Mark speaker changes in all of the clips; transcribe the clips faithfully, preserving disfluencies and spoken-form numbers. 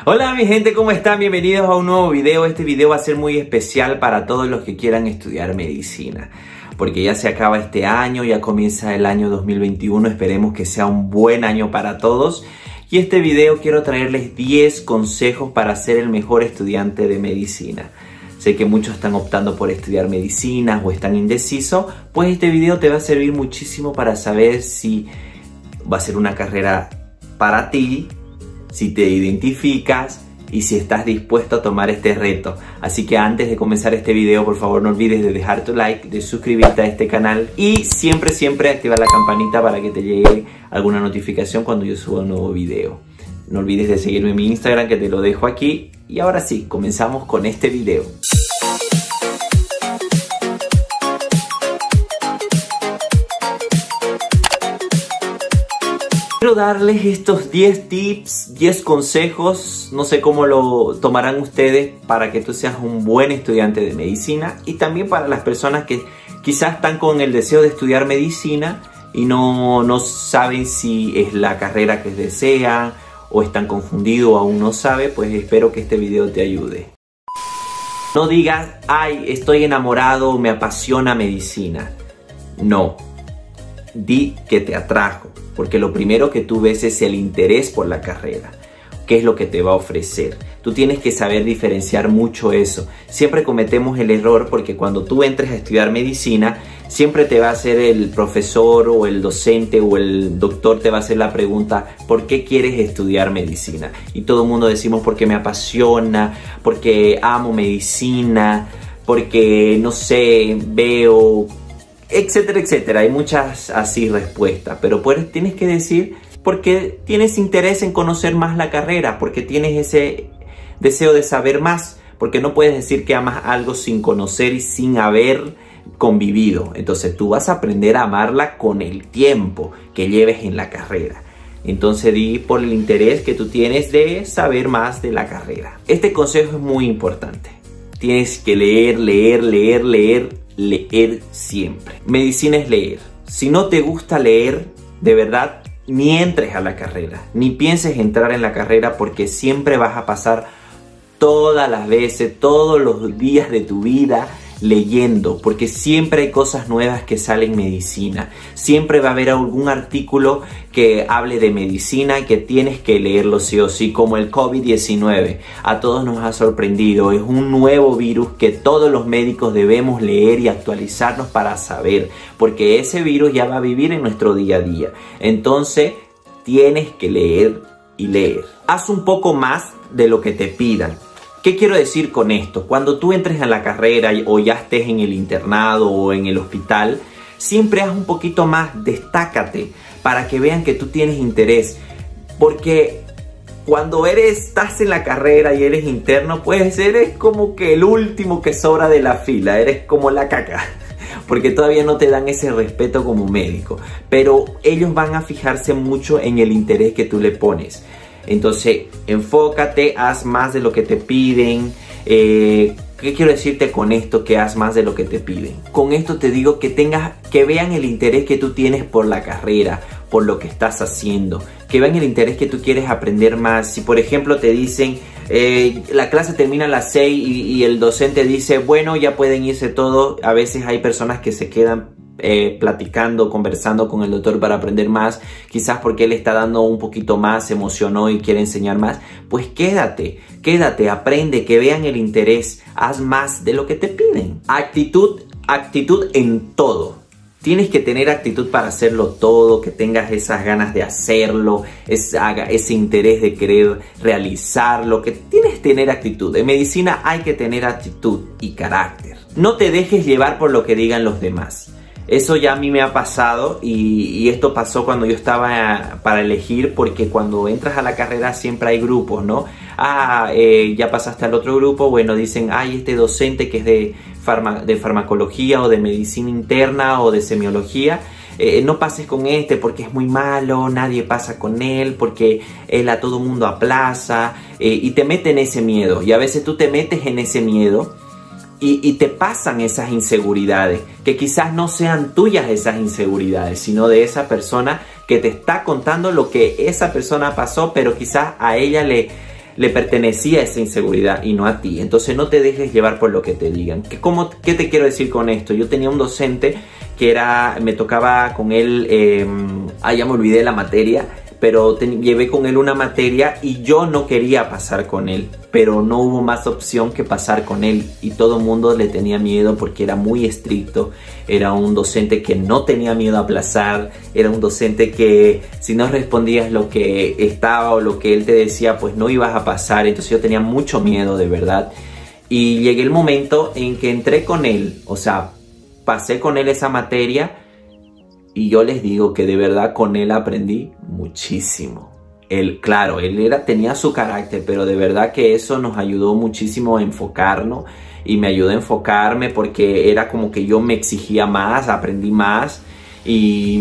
Speaker 1: Hola mi gente, ¿cómo están? Bienvenidos a un nuevo video. Este video va a ser muy especial para todos los que quieran estudiar medicina, porque ya se acaba este año, ya comienza el año dos mil veintiuno. Esperemos que sea un buen año para todos. Y este video quiero traerles diez consejos para ser el mejor estudiante de medicina. Sé que muchos están optando por estudiar medicina o están indecisos, pues este video te va a servir muchísimo para saber si va a ser una carrera para ti, si te identificas y si estás dispuesto a tomar este reto. Así que antes de comenzar este video, por favor no olvides de dejar tu like, de suscribirte a este canal y siempre siempre activar la campanita para que te llegue alguna notificación cuando yo suba un nuevo video. No olvides de seguirme en mi Instagram, que te lo dejo aquí. Y ahora sí, comenzamos con este video. Quiero darles estos diez tips, diez consejos, no sé cómo lo tomarán ustedes, para que tú seas un buen estudiante de medicina, y también para las personas que quizás están con el deseo de estudiar medicina y no, no saben si es la carrera que desean o están confundidos o aún no saben. Pues espero que este video te ayude. No digas, ay, estoy enamorado, me apasiona medicina. No, di que te atrajo. Porque lo primero que tú ves es el interés por la carrera. ¿Qué es lo que te va a ofrecer? Tú tienes que saber diferenciar mucho eso. Siempre cometemos el error porque cuando tú entres a estudiar medicina, siempre te va a hacer el profesor o el docente o el doctor te va a hacer la pregunta: ¿por qué quieres estudiar medicina? Y todo el mundo decimos porque me apasiona, porque amo medicina, porque no sé, veo, etcétera, etcétera. Hay muchas así respuestas, pero pues tienes que decir porque tienes interés en conocer más la carrera, porque tienes ese deseo de saber más, porque no puedes decir que amas algo sin conocer y sin haber convivido. Entonces tú vas a aprender a amarla con el tiempo que lleves en la carrera. Entonces di por el interés que tú tienes de saber más de la carrera. Este consejo es muy importante. Tienes que leer, leer, leer, leer, leer siempre. Medicina es leer. Si no te gusta leer, de verdad, ni entres a la carrera, ni pienses entrar en la carrera, porque siempre vas a pasar todas las veces, todos los días de tu vida leyendo, porque siempre hay cosas nuevas que salen en medicina. Siempre va a haber algún artículo que hable de medicina que tienes que leerlo sí o sí, como el COVID diecinueve. A todos nos ha sorprendido. Es un nuevo virus que todos los médicos debemos leer y actualizarnos para saber, porque ese virus ya va a vivir en nuestro día a día. Entonces tienes que leer y leer. Haz un poco más de lo que te pidan. ¿Qué quiero decir con esto? Cuando tú entres a la carrera o ya estés en el internado o en el hospital, siempre haz un poquito más, destácate para que vean que tú tienes interés. Porque cuando eres, estás en la carrera y eres interno, pues eres como que el último que sobra de la fila, eres como la caca. Porque todavía no te dan ese respeto como médico. Pero ellos van a fijarse mucho en el interés que tú le pones. Entonces, enfócate, haz más de lo que te piden. Eh, ¿Qué quiero decirte con esto? Que haz más de lo que te piden. Con esto te digo que tengas, que vean el interés que tú tienes por la carrera, por lo que estás haciendo. Que vean el interés que tú quieres aprender más. Si por ejemplo te dicen, eh, la clase termina a las seis y, y el docente dice, bueno, ya pueden irse todos. A veces hay personas que se quedan Eh, platicando, conversando con el doctor para aprender más, quizás porque él está dando un poquito más, se emocionó y quiere enseñar más. Pues quédate, quédate, aprende, que vean el interés, haz más de lo que te piden. Actitud, actitud en todo. Tienes que tener actitud para hacerlo todo, que tengas esas ganas de hacerlo, esa, ese interés de querer realizarlo, que tienes que tener actitud. En medicina hay que tener actitud y carácter. No te dejes llevar por lo que digan los demás. Eso ya a mí me ha pasado y, y esto pasó cuando yo estaba para elegir, porque cuando entras a la carrera siempre hay grupos, ¿no? Ah, eh, ya pasaste al otro grupo, bueno, dicen, ay, este docente que es de, farma, de farmacología o de medicina interna o de semiología, eh, no pases con este porque es muy malo, nadie pasa con él, porque él a todo mundo aplaza, eh, y te meten ese miedo, y a veces tú te metes en ese miedo y, y te pasan esas inseguridades, que quizás no sean tuyas esas inseguridades, sino de esa persona que te está contando lo que esa persona pasó, pero quizás a ella le, le pertenecía esa inseguridad y no a ti. Entonces no te dejes llevar por lo que te digan. ¿Qué, cómo, qué te quiero decir con esto? Yo tenía un docente que era, me tocaba con él, eh, ah, ya me olvidé la materia, pero te, llevé con él una materia y yo no quería pasar con él, pero no hubo más opción que pasar con él y todo el mundo le tenía miedo porque era muy estricto. Era un docente que no tenía miedo a aplazar, era un docente que si no respondías lo que estaba o lo que él te decía, pues no ibas a pasar. Entonces yo tenía mucho miedo, de verdad. Y llegué el momento en que entré con él, o sea, pasé con él esa materia. Y yo les digo que de verdad con él aprendí muchísimo. Él, claro, él era, tenía su carácter, pero de verdad que eso nos ayudó muchísimo a enfocarnos. Y me ayudó a enfocarme porque era como que yo me exigía más, aprendí más. Y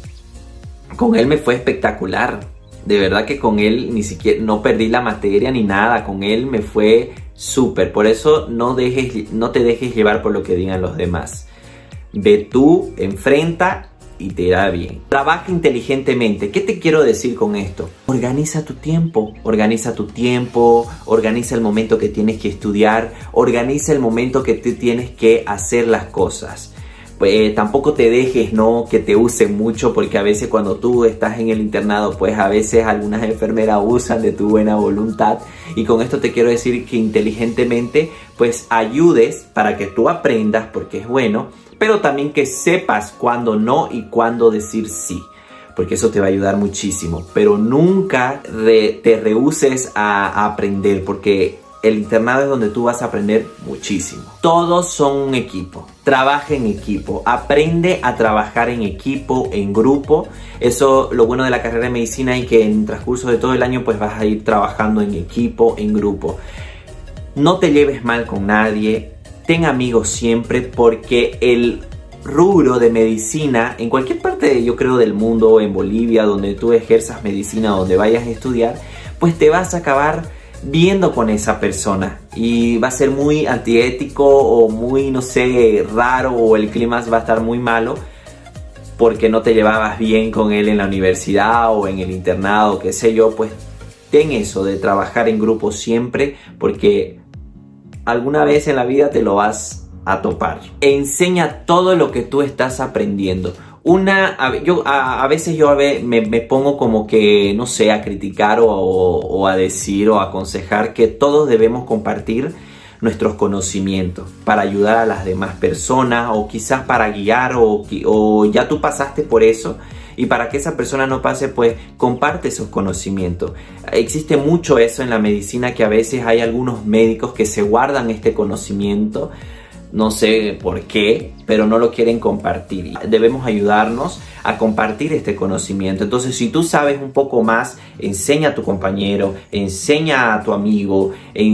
Speaker 1: con él me fue espectacular. De verdad que con él ni siquiera, no perdí la materia ni nada. Con él me fue súper. Por eso no, dejes, no te dejes llevar por lo que digan los demás. Ve tú, enfrenta y te irá bien. Trabaja inteligentemente. ¿Qué te quiero decir con esto? Organiza tu tiempo. Organiza tu tiempo. Organiza el momento que tienes que estudiar. Organiza el momento que tú tienes que hacer las cosas. Pues, tampoco te dejes, ¿no?, que te usen mucho, porque a veces cuando tú estás en el internado, pues a veces algunas enfermeras usan de tu buena voluntad. Y con esto te quiero decir que inteligentemente pues ayudes para que tú aprendas, porque es bueno, pero también que sepas cuándo no y cuándo decir sí, porque eso te va a ayudar muchísimo. Pero nunca re, te rehuses a, a aprender, porque el internado es donde tú vas a aprender muchísimo. Todos son un equipo. Trabaja en equipo. Aprende a trabajar en equipo, en grupo. Eso, lo bueno de la carrera de medicina, y que en el transcurso de todo el año pues vas a ir trabajando en equipo, en grupo. No te lleves mal con nadie. Ten amigos siempre, porque el rubro de medicina, en cualquier parte, yo creo, del mundo, en Bolivia, donde tú ejerzas medicina, donde vayas a estudiar, pues te vas a acabar viendo con esa persona y va a ser muy antiético o muy, no sé, raro, o el clima va a estar muy malo porque no te llevabas bien con él en la universidad o en el internado, qué sé yo. Pues ten eso de trabajar en grupo siempre, porque alguna vez en la vida te lo vas a topar. Enseña todo lo que tú estás aprendiendo. Una, a, yo, a, a veces yo a ver, me, me pongo como que, no sé, a criticar o, o, o a decir o a aconsejar que todos debemos compartir nuestros conocimientos para ayudar a las demás personas, o quizás para guiar, o, o ya tú pasaste por eso, y para que esa persona no pase, pues comparte esos conocimientos. Existe mucho eso en la medicina, que a veces hay algunos médicos que se guardan este conocimiento. No sé por qué, pero no lo quieren compartir. Debemos ayudarnos a compartir este conocimiento. Entonces, si tú sabes un poco más, enseña a tu compañero, enseña a tu amigo,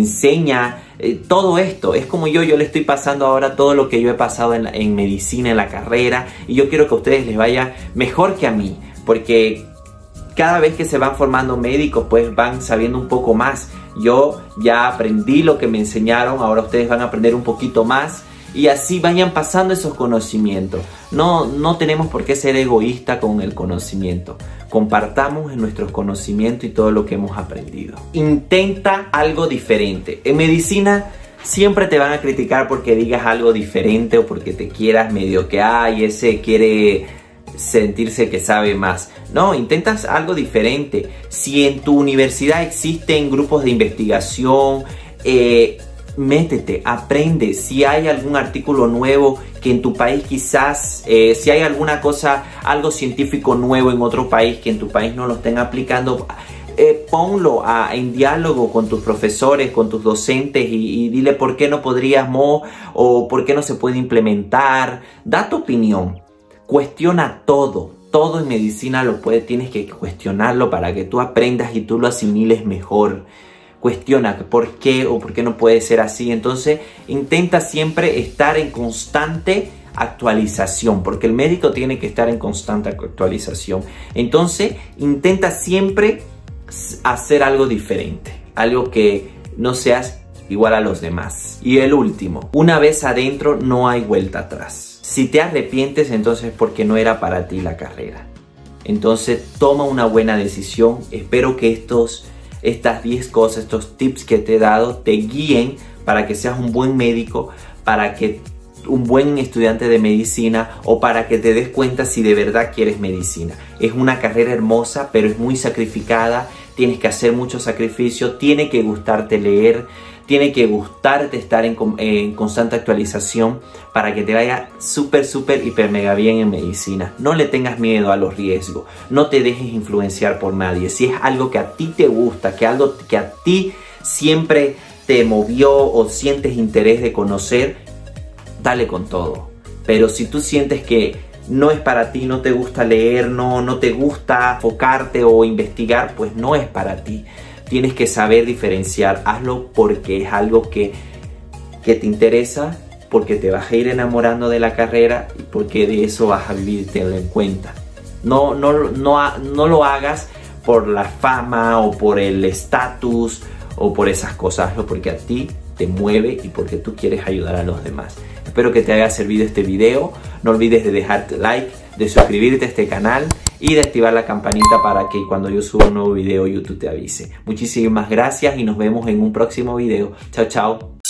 Speaker 1: enseña eh, todo esto. Es como yo, yo le estoy pasando ahora todo lo que yo he pasado en, en medicina, en la carrera, y yo quiero que a ustedes les vaya mejor que a mí, porque cada vez que se van formando médicos, pues van sabiendo un poco más. Yo ya aprendí lo que me enseñaron, ahora ustedes van a aprender un poquito más, y así vayan pasando esos conocimientos. No, no tenemos por qué ser egoístas con el conocimiento. Compartamos nuestros conocimientos y todo lo que hemos aprendido. Intenta algo diferente. En medicina siempre te van a criticar porque digas algo diferente, o porque te quieras medio que, ay, ese quiere sentirse que sabe más. No, intentas algo diferente. Si en tu universidad existen grupos de investigación, eh, métete, aprende. Si hay algún artículo nuevo que en tu país quizás, eh, si hay alguna cosa, algo científico nuevo en otro país que en tu país no lo estén aplicando, eh, ponlo a, en diálogo con tus profesores, con tus docentes, y, y dile por qué no podríamos, o por qué no se puede implementar. Da tu opinión. Cuestiona todo, todo en medicina lo puedes, tienes que cuestionarlo para que tú aprendas y tú lo asimiles mejor. Cuestiona por qué o por qué no puede ser así. Entonces intenta siempre estar en constante actualización, porque el médico tiene que estar en constante actualización. Entonces intenta siempre hacer algo diferente, algo que no seas igual a los demás. Y el último, una vez adentro no hay vuelta atrás. Si te arrepientes, entonces porque no era para ti la carrera. Entonces toma una buena decisión. Espero que estos estas diez cosas, estos tips que te he dado, te guíen para que seas un buen médico, para que un buen estudiante de medicina o para que te des cuenta si de verdad quieres medicina. Es una carrera hermosa, pero es muy sacrificada, tienes que hacer mucho sacrificio, tiene que gustarte leer, tiene que gustarte estar en, en constante actualización para que te vaya súper, súper, hiper, mega bien en medicina. No le tengas miedo a los riesgos, no te dejes influenciar por nadie. Si es algo que a ti te gusta, que algo que a ti siempre te movió o sientes interés de conocer, dale con todo. Pero si tú sientes que no es para ti, no te gusta leer, no, no te gusta enfocarte o investigar, pues no es para ti. Tienes que saber diferenciar, hazlo porque es algo que, que te interesa, porque te vas a ir enamorando de la carrera y porque de eso vas a vivir, tenlo en cuenta. No, no, no, no lo hagas por la fama o por el estatus o por esas cosas, hazlo porque a ti te mueve y porque tú quieres ayudar a los demás. Espero que te haya servido este video. No olvides de dejarte like, de suscribirte a este canal y de activar la campanita para que cuando yo suba un nuevo video YouTube te avise. Muchísimas gracias y nos vemos en un próximo video. Chao, chao.